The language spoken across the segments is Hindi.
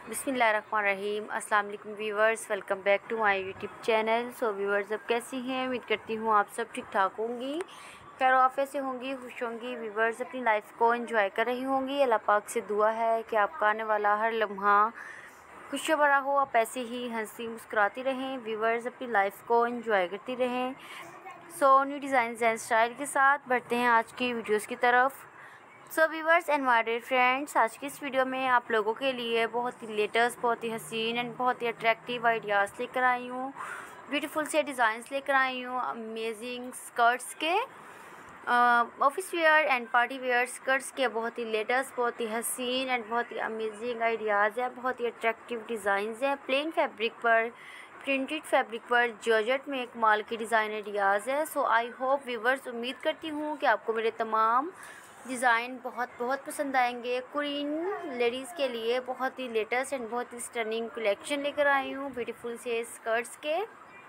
बिस्मिल्लाहिर्रहमानिर्रहीम। अस्सलाम वालेकुम viewers, welcome back to my YouTube channel. So viewers, अब कैसी हैं? उम्मीद करती हूँ आप सब ठीक ठाक होंगी, खैर आफियत से होंगी, खुश होंगी। व्यूवर्स अपनी लाइफ को एंजॉय कर रही होंगी। अल्लाह पाक से दुआ है कि आपका आने वाला हर लम्हा खुशियों भरा हो, आप ऐसे ही हंसी मुस्कुराती रहें। व्यूवर्स अपनी लाइफ को एंजॉय करती रहें। So new design and style के साथ बढ़ते हैं आज की वीडियोस की तरफ। So viewers and my dear friends, आज की इस वीडियो में आप लोगों के लिए बहुत ही लेटेस्ट, बहुत ही हसीन एंड बहुत ही अट्रैक्टिव आइडियाज़ लेकर आई हूँ। ब्यूटीफुल से डिज़ाइंस लेकर आई हूँ अमेजिंग स्कर्ट्स के, office wear and party wear skirts के बहुत ही लेटेस्ट, बहुत ही हसीन एंड बहुत ही अमेजिंग आइडियाज़ है। बहुत ही अट्रैक्टिव डिज़ाइंस हैं। प्लेन फैब्रिक पर, प्रिंटेड फैब्रिक पर जॉर्जेट में कमाल के डिज़ाइन आइडियाज़ है। सो आई होप व्यूवर्स, उम्मीद करती हूँ कि आपको मेरे तमाम डिज़ाइन बहुत पसंद आएंगे। कोरियन लेडीज़ के लिए बहुत ही लेटेस्ट एंड बहुत ही स्टनिंग कलेक्शन लेकर आई हूँ ब्यूटीफुल से स्कर्ट्स के।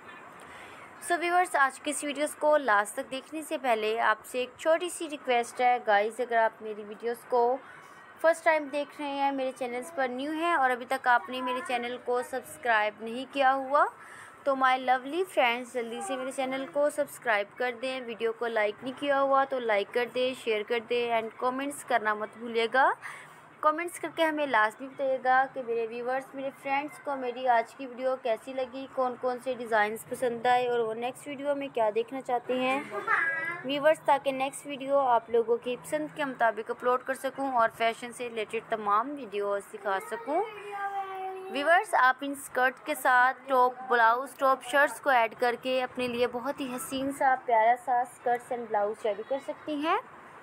सो व्यूअर्स, आज के इस वीडियोस को लास्ट तक देखने से पहले आपसे एक छोटी सी रिक्वेस्ट है गाइस, अगर आप मेरी वीडियोस को फर्स्ट टाइम देख रहे हैं, मेरे चैनल्स पर न्यू हैं और अभी तक आपने मेरे चैनल को सब्सक्राइब नहीं किया हुआ, तो माय लवली फ्रेंड्स जल्दी से मेरे चैनल को सब्सक्राइब कर दें। वीडियो को लाइक नहीं किया हुआ तो लाइक कर दें, शेयर कर दें एंड कमेंट्स करना मत भूलिएगा। कमेंट्स करके हमें लाजमी बताइएगा कि मेरे व्यूवर्स, मेरे फ्रेंड्स को मेरी आज की वीडियो कैसी लगी, कौन कौन से डिज़ाइंस पसंद आए और वो नेक्स्ट वीडियो में क्या देखना चाहते हैं व्यूवर्स, ताकि नेक्स्ट वीडियो आप लोगों की पसंद के मुताबिक अपलोड कर सकूं और फैशन से रिलेटेड तमाम वीडियोस दिखा सकूं। व्यूवर्स, आप इन स्कर्ट के साथ टॉप, ब्लाउज़, टॉप, शर्ट्स को ऐड करके अपने लिए बहुत ही हसीन सा प्यारा सा स्कर्ट्स एंड ब्लाउज रेडी कर सकती हैं।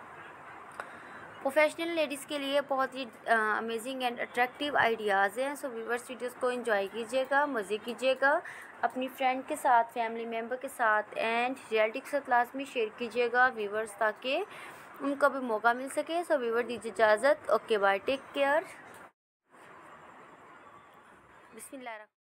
प्रोफेशनल लेडीज़ के लिए बहुत ही अमेजिंग एंड अट्रैक्टिव आइडियाज़ हैं। सो व्यूवर्स, वीडियोस को एंजॉय कीजिएगा, मज़े कीजिएगा, अपनी फ्रेंड के साथ, फैमिली मेम्बर के साथ एंड रियलिटी के साथ क्लास में शेयर कीजिएगा व्यूवर्स, ताकि उनको भी मौका मिल सके। सो व्यूवर, दीजिए इजाज़त। Okay bye, take care. बिस्मिल्लाह।